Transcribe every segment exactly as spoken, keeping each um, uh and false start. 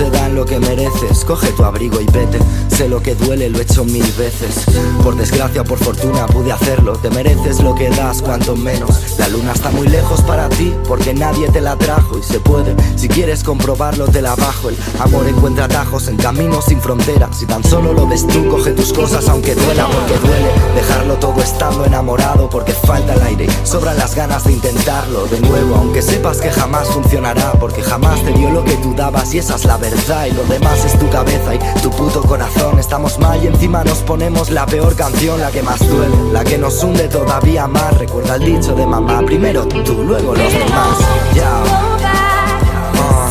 te dan lo que mereces. Coge tu abrigo y vete. Sé lo que duele, lo he hecho mil veces. Por desgracia o por fortuna pude hacerlo. Te mereces lo que das, cuanto menos. La luna está muy lejos para ti, porque nadie te la trajo. Y se puede, si quieres comprobarlo te la bajo. El amor encuentra atajos en caminos sin fronteras. Si tan solo lo ves tú, coge tus cosas aunque duela, porque duele dejarlo todo estando enamorado, porque falta el aire, sobran las ganas de intentarlo de nuevo, aunque sepas que jamás funcionará, porque jamás te dio lo que tú dabas y esa es la verdad. Y lo demás es tu cabeza y tu puto corazón. Estamos mal y encima nos ponemos la peor canción, la que más duele, la que nos hunde todavía más. Recuerda el dicho de mamá, primero tú, luego los demás. Ya, oh.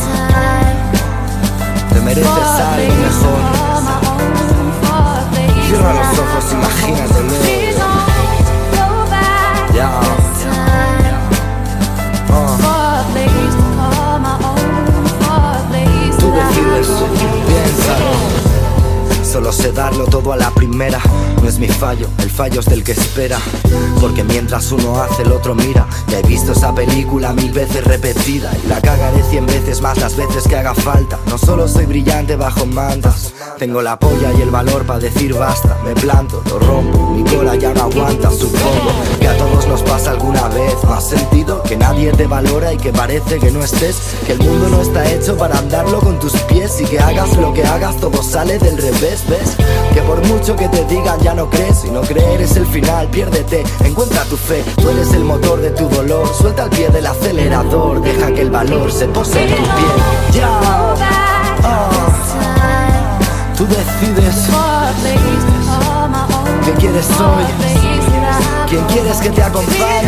Te mereces algo mejor. Cierra los ojos, imagínatelo. Ya, oh. Tú decides, piénsalo. Solo sé darlo todo a la primera. No es mi fallo, el fallo es del que espera. Porque mientras uno hace, el otro mira. Ya he visto esa película mil veces repetida y la cagaré cien veces más las veces que haga falta. No solo soy brillante bajo mantas, tengo la polla y el valor para decir basta. Me planto, lo rompo, mi cola ya no aguanta. Supongo que a todos nos pasa alguna vez. ¿No has sentido que nadie te valora y que parece que no estés? Que el mundo no está hecho para andarlo con tus pies y que hagas lo que hagas todo sale del revés. ¿Ves? Que por mucho que te digan ya no crees, y no creer es el final, piérdete, encuentra tu fe. Tú eres el motor de tu dolor, suelta el pie del acelerador, deja que el valor se pose en tu piel. Ya, oh. Tú decides qué quieres hoy, quién quieres que te acompañe.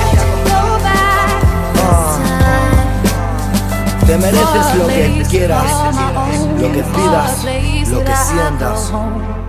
Oh. Te mereces lo que quieras, lo que pidas, lo que sientas.